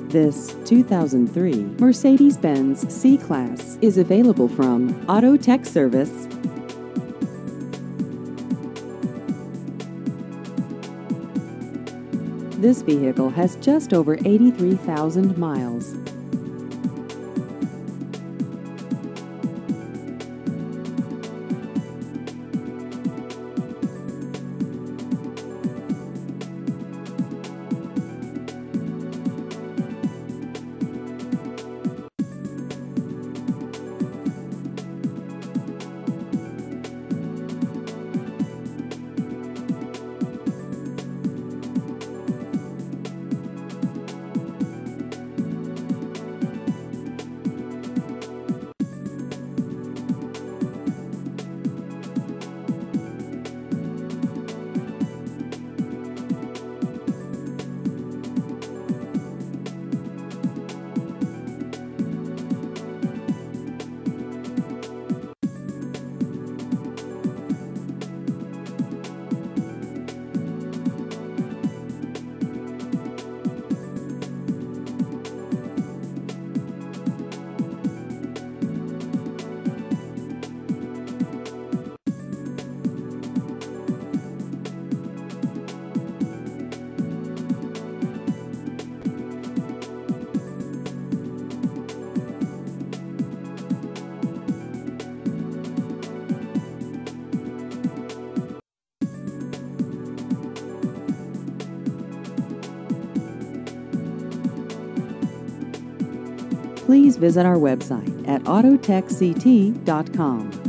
This 2003 Mercedes-Benz C-Class is available from Auto Tech Service. This vehicle has just over 83,000 miles. Please visit our website at autotechct.com.